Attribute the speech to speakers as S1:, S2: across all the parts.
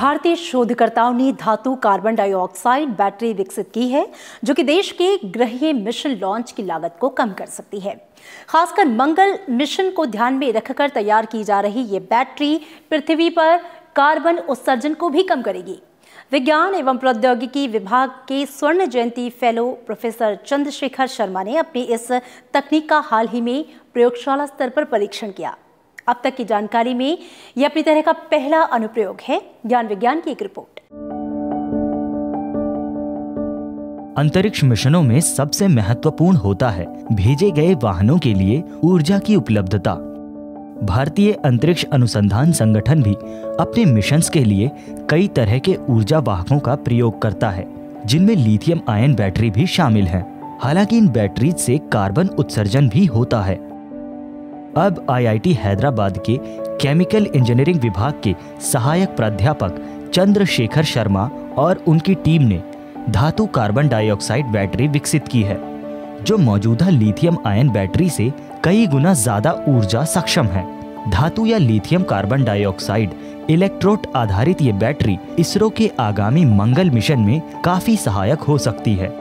S1: भारतीय शोधकर्ताओं ने धातु कार्बन डाइऑक्साइड बैटरी विकसित की है जो कि देश के गृह मिशन लॉन्च की लागत को कम कर सकती है। खासकर मंगल मिशन को ध्यान में रखकर तैयार की जा रही ये बैटरी पृथ्वी पर कार्बन उत्सर्जन को भी कम करेगी। विज्ञान एवं प्रौद्योगिकी विभाग के स्वर्ण जयंती फेलो प्रोफेसर चंद्रशेखर शर्मा ने अपनी इस तकनीक का हाल ही में प्रयोगशाला स्तर पर परीक्षण किया। अब तक की जानकारी में यह अपनी तरह का पहला अनुप्रयोग है। ज्ञान विज्ञान की एक रिपोर्ट।
S2: अंतरिक्ष मिशनों में सबसे महत्वपूर्ण होता है भेजे गए वाहनों के लिए ऊर्जा की उपलब्धता। भारतीय अंतरिक्ष अनुसंधान संगठन भी अपने मिशंस के लिए कई तरह के ऊर्जा वाहकों का प्रयोग करता है, जिनमें लिथियम आयन बैटरी भी शामिल है। हालांकि इन बैटरीज से कार्बन उत्सर्जन भी होता है। अब IIT हैदराबाद के केमिकल इंजीनियरिंग विभाग के सहायक प्राध्यापक चंद्रशेखर शर्मा और उनकी टीम ने धातु कार्बन डाइऑक्साइड बैटरी विकसित की है, जो मौजूदा लिथियम आयन बैटरी से कई गुना ज्यादा ऊर्जा सक्षम है। धातु या लिथियम कार्बन डाइऑक्साइड इलेक्ट्रोड आधारित ये बैटरी इसरो के आगामी मंगल मिशन में काफी सहायक हो सकती है।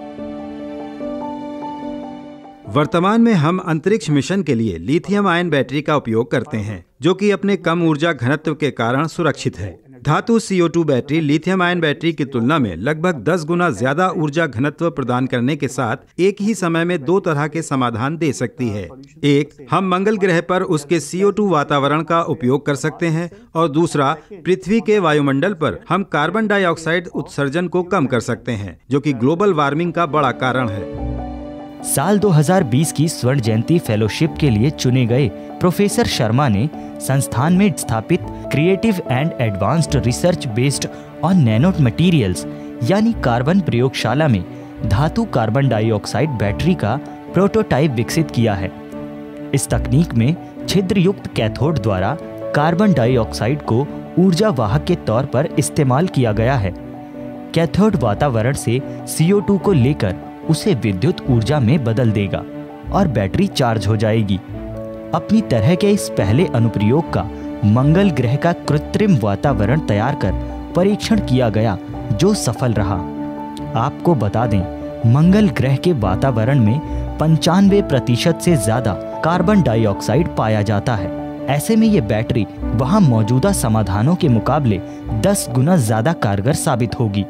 S3: वर्तमान में हम अंतरिक्ष मिशन के लिए लिथियम आयन बैटरी का उपयोग करते हैं, जो कि अपने कम ऊर्जा घनत्व के कारण सुरक्षित है। धातु CO2 battery lithium ion battery की तुलना में लगभग 10 गुना ज्यादा ऊर्जा घनत्व प्रदान करने के साथ एक ही समय में दो तरह के समाधान दे सकती है। एक, हम मंगल ग्रह पर उसके CO2 वातावरण का उपयोग कर सकते हैं और दूसरा, पृथ्वी के वायुमंडल पर हम कार्बन डाइऑक्साइड उत्सर्जन को कम कर सकते हैं, जो कि ग्लोबल वार्मिंग का बड़ा कारण है।
S2: साल 2020 की स्वर्ण जयंती फेलोशिप के लिए चुने गए प्रोफेसर शर्मा ने संस्थान में स्थापित creative and advanced research based on nano materials यानी कार्बन प्रयोगशाला में धातु कार्बन डाइऑक्साइड बैटरी का प्रोटोटाइप विकसित किया है। इस तकनीक में छिद्रयुक्त कैथोड द्वारा कार्बन डाइऑक्साइड को ऊर्जा वाहक के तौर पर इस्तेमाल किया गया है। कैथोड वातावरण से CO2 को लेकर उसे विद्युत ऊर्जा में बदल देगा और बैटरी चार्ज हो जाएगी। अपनी तरह के इस पहले अनुप्रयोग का मंगल ग्रह का कृत्रिम वातावरण तैयार कर परीक्षण किया गया, जो सफल रहा। आपको बता दें, मंगल ग्रह के वातावरण में 95% से ज्यादा कार्बन डाइऑक्साइड पाया जाता है। ऐसे में ये बैटरी वहां मौजूदा समाधानों के मुकाबले 10 गुना ज्यादा कारगर साबित होगी।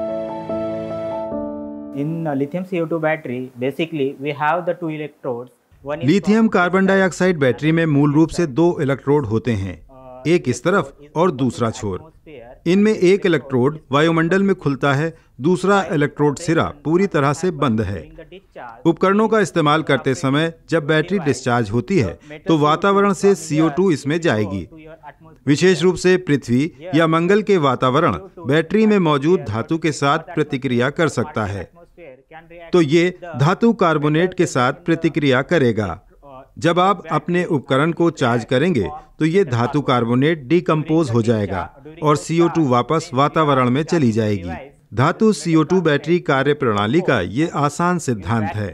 S4: In lithium CO2 battery, basically we have the two electrodes.
S3: Lithium carbon dioxide battery में मूल रूप से दो इलेक्ट्रोड होते हैं, एक इस तरफ और दूसरा छोर। इनमें एक इलेक्ट्रोड वायुमंडल में खुलता है, दूसरा इलेक्ट्रोड सिरा पूरी तरह से बंद है। उपकरणों का इस्तेमाल करते समय जब बैटरी डिस्चार्ज होती है तो वातावरण से CO2 इसमें जाएगी। विशेष रूप से पृथ्वी या मंगल के वातावरण बैटरी में मौजूद धातु के साथ प्रतिक्रिया कर सकता है, तो ये धातु कार्बोनेट के साथ प्रतिक्रिया करेगा। जब आप अपने उपकरण को चार्ज करेंगे तो ये धातु कार्बोनेट डिकम्पोज हो जाएगा और CO2 वापस वातावरण में चली जाएगी। धातु CO2 बैटरी कार्य प्रणाली का ये आसान सिद्धांत है।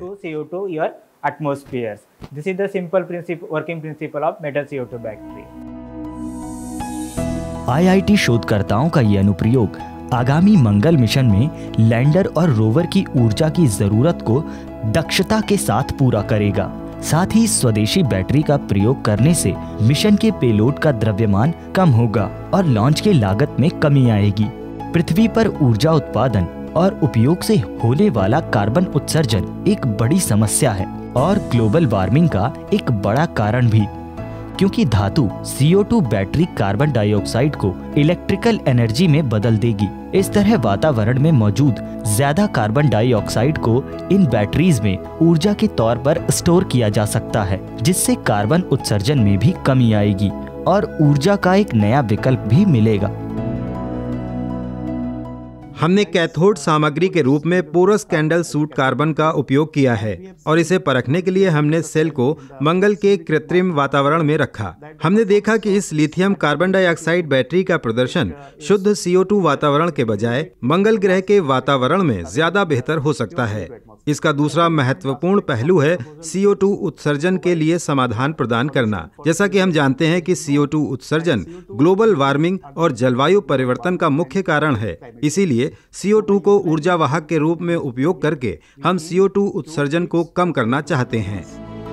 S2: IIT शोधकर्ताओं का ये अनुप्रयोग आगामी मंगल मिशन में लैंडर और रोवर की ऊर्जा की जरूरत को दक्षता के साथ पूरा करेगा। साथ ही स्वदेशी बैटरी का प्रयोग करने से मिशन के पेलोड का द्रव्यमान कम होगा और लॉन्च की लागत में कमी आएगी। पृथ्वी पर ऊर्जा उत्पादन और उपयोग से होने वाला कार्बन उत्सर्जन एक बड़ी समस्या है और ग्लोबल वार्मिंग का एक बड़ा कारण भी, क्योंकि धातु CO2 बैटरी कार्बन डाइऑक्साइड को इलेक्ट्रिकल एनर्जी में बदल देगी। इस तरह वातावरण में मौजूद ज्यादा कार्बन डाइऑक्साइड को इन बैटरीज में ऊर्जा के तौर पर स्टोर किया जा सकता है, जिससे कार्बन उत्सर्जन में भी कमी आएगी और ऊर्जा का एक नया विकल्प भी मिलेगा।
S3: हमने कैथोड सामग्री के रूप में पोरस कैंडल सूट कार्बन का उपयोग किया है और इसे परखने के लिए हमने सेल को मंगल के कृत्रिम वातावरण में रखा। हमने देखा कि इस लिथियम कार्बन डाइऑक्साइड बैटरी का प्रदर्शन शुद्ध CO2 वातावरण के बजाय मंगल ग्रह के वातावरण में ज्यादा बेहतर हो सकता है। इसका दूसरा महत्वपूर्ण पहलू है CO2 उत्सर्जन के लिए समाधान प्रदान करना। जैसा कि हम जानते हैं कि CO2 उत्सर्जन ग्लोबल वार्मिंग और जलवायु परिवर्तन का मुख्य कारण है। इसीलिए CO2 को ऊर्जा वाहक के रूप में उपयोग करके हम CO2 उत्सर्जन को कम करना चाहते हैं।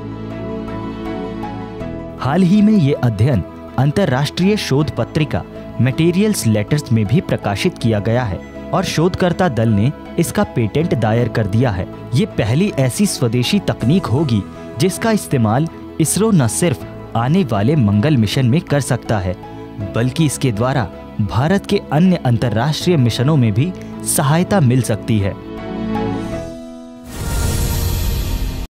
S2: हाल ही में ये अध्ययन अंतर्राष्ट्रीय शोध पत्रिका मटेरियल्स लेटर्स में भी प्रकाशित किया गया है और शोधकर्ता दल ने इसका पेटेंट दायर कर दिया है। ये पहली ऐसी स्वदेशी तकनीक होगी जिसका इस्तेमाल इसरो न सिर्फ आने वाले मंगल मिशन में कर सकता है, बल्कि इसके द्वारा भारत के अन्य अंतर्राष्ट्रीय मिशनों में भी सहायता मिल सकती है।